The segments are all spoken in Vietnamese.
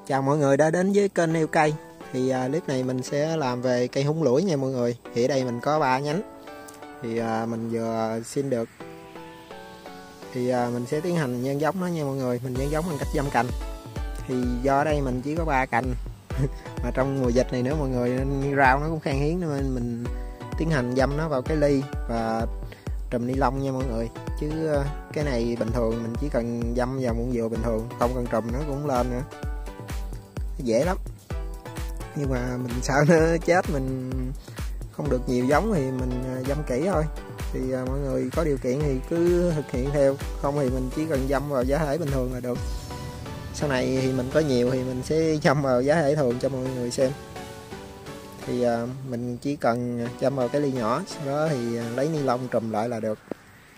Chào mọi người đã đến với kênh Yêu Cây. Thì clip này mình sẽ làm về cây húng lủi nha mọi người. Thì ở đây mình có 3 nhánh. Thì mình vừa xin được. Thì mình sẽ tiến hành nhân giống nó nha mọi người. Mình nhân giống bằng cách dăm cành. Thì do ở đây mình chỉ có 3 cành. Mà trong mùa dịch này nữa mọi người, nên rau nó cũng khan hiếm nên mình tiến hành dăm nó vào cái ly và trùm ni lông nha mọi người. Chứ cái này bình thường mình chỉ cần dăm vào muỗng dừa bình thường, không cần trùm nó cũng lên nữa. Dễ lắm, nhưng mà mình sợ nó chết, mình không được nhiều giống thì mình dăm kỹ thôi. Thì mọi người có điều kiện thì cứ thực hiện theo, không thì mình chỉ cần dăm vào giá thể bình thường là được. Sau này thì mình có nhiều thì mình sẽ dăm vào giá thể thường cho mọi người xem. Thì mình chỉ cần dăm vào cái ly nhỏ, sau đó thì lấy ni lông trùm lại là được.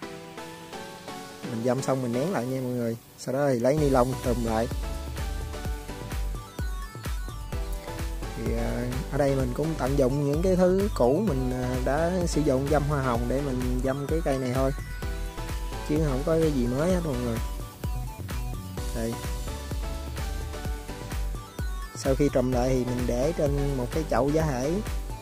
Mình dăm xong mình nén lại nha mọi người, sau đó thì lấy ni lông trùm lại. Thì ở đây mình cũng tận dụng những cái thứ cũ mình đã sử dụng dăm hoa hồng để mình dăm cái cây này thôi, chứ không có cái gì mới hết mọi người. Đây, sau khi trùm lại thì mình để trên một cái chậu giá thể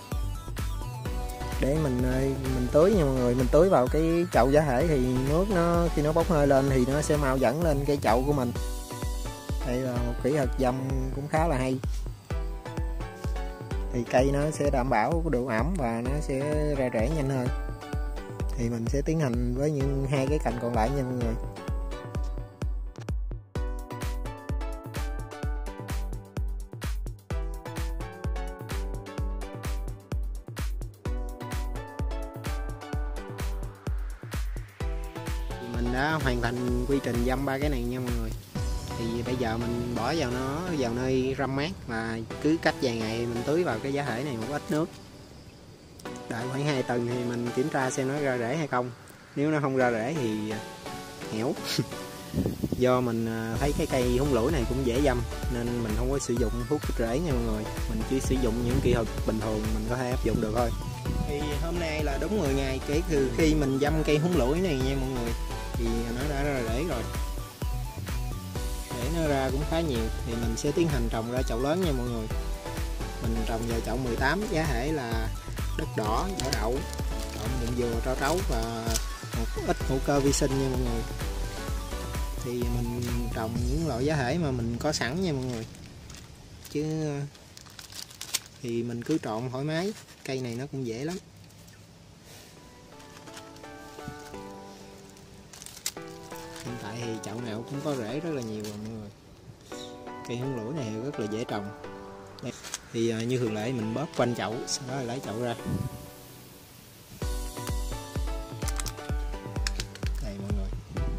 để mình tưới nha mọi người. Mình tưới vào cái chậu giá thể thì nước nó khi nó bốc hơi lên thì nó sẽ mau dẫn lên cái chậu của mình. Đây là một kỹ thuật dăm cũng khá là hay. Thì cây nó sẽ đảm bảo độ ẩm và nó sẽ ra rễ nhanh hơn. Thì mình sẽ tiến hành với những 2 cái cành còn lại nha mọi người. Thì mình đã hoàn thành quy trình dăm 3 cái này nha mọi người. Thì bây giờ mình bỏ vào nó vào nơi râm mát và cứ cách vài ngày mình tưới vào cái giá thể này một ít nước. Đợi khoảng 2 tuần thì mình kiểm tra xem nó ra rễ hay không. Nếu nó không ra rễ thì hẻo. Do mình thấy cái cây húng lủi này cũng dễ dăm nên mình không có sử dụng thuốc kích rễ nha mọi người. Mình chỉ sử dụng những kỹ thuật bình thường mình có thể áp dụng được thôi. Thì hôm nay là đúng 10 ngày kể từ khi mình dăm cây húng lủi này nha mọi người. Thì nó đã ra rễ rồi. Để nó ra cũng khá nhiều thì mình sẽ tiến hành trồng ra chậu lớn nha mọi người. Mình trồng vào chậu 18, giá thể là đất đỏ, vỏ đậu, trộn đựng dừa, tro trấu và một ít hữu cơ vi sinh nha mọi người. Thì mình trồng những loại giá thể mà mình có sẵn nha mọi người, chứ thì mình cứ trộn thoải mái. Cây này nó cũng dễ lắm. Hiện tại thì chậu nào cũng có rễ rất là nhiều rồi mọi người. Cây húng lủi này rất là dễ trồng. Đây. Thì như thường lệ mình bóp quanh chậu, sau đó lấy chậu ra. Đây mọi người.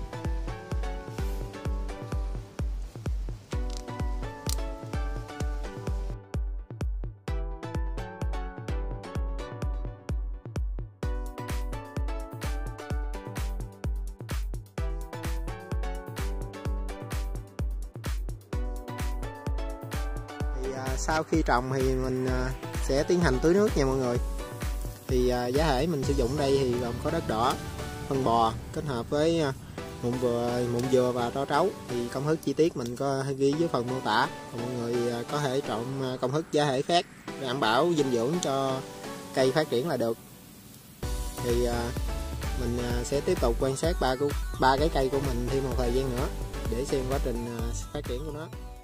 Sau khi trồng thì mình sẽ tiến hành tưới nước nha mọi người. Thì giá thể mình sử dụng đây thì gồm có đất đỏ, phân bò kết hợp với mụn dừa và tro trấu. Thì công thức chi tiết mình có ghi dưới phần mô tả. Còn mọi người có thể trộn công thức giá thể khác đảm bảo dinh dưỡng cho cây phát triển là được. Thì mình sẽ tiếp tục quan sát ba cái cây của mình thêm một thời gian nữa để xem quá trình phát triển của nó.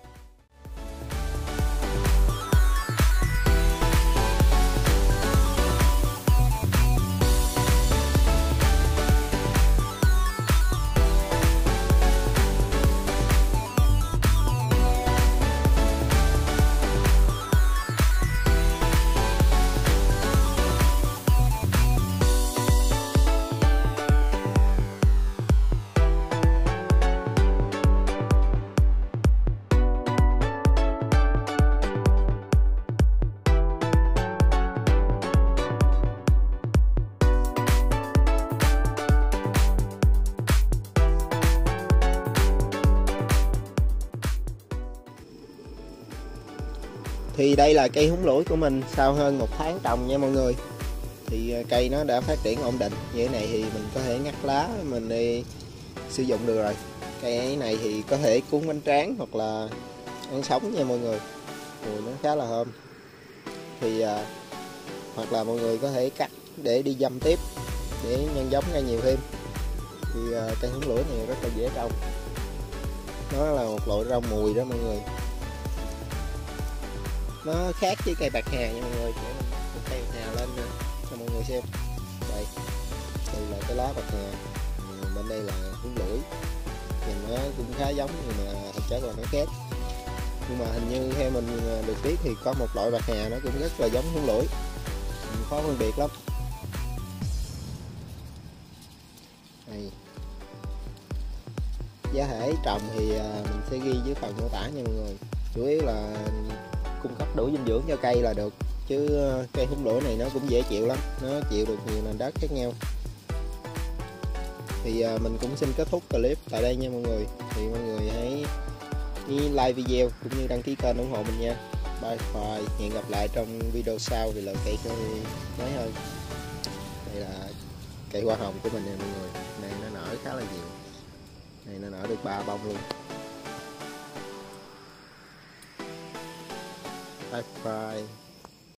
Thì đây là cây húng lủi của mình sau hơn 1 tháng trồng nha mọi người. Thì cây nó đã phát triển ổn định. Như thế này thì mình có thể ngắt lá mình đi sử dụng được rồi. Cây này thì có thể cuốn bánh tráng hoặc là ăn sống nha mọi người, mùi nó khá là thơm. Thì hoặc là mọi người có thể cắt để đi dăm tiếp để nhân giống ra nhiều thêm. Thì cây húng lủi này rất là dễ trồng, nó là một loại rau mùi đó mọi người, nó khác với cây bạc hà nha mọi người. Để mình cây bạc hà lên cho mọi người xem. Đây là cái lá bạc hà, bên đây là húng lủi, nhìn nó cũng khá giống nhưng mà thực chất là nó khác. Nhưng mà hình như theo mình được biết thì có một loại bạc hà nó cũng rất là giống húng lủi, mình khó phân biệt lắm. Đây. Giá thể trồng thì mình sẽ ghi dưới phần mô tả nha mọi người. Chủ yếu là cung cấp đủ dinh dưỡng cho cây là được, chứ cây húng lủi này nó cũng dễ chịu lắm, nó chịu được nhiều nền đất khác nhau. Thì mình cũng xin kết thúc clip tại đây nha mọi người. Thì mọi người hãy like video cũng như đăng ký kênh ủng hộ mình nha. Bye bye, hẹn gặp lại trong video sau về loại cây mới hơn. Đây là cây hoa hồng của mình nè mọi người, này nó nở khá là nhiều, này nó nở được 3 bông luôn. Bye bye.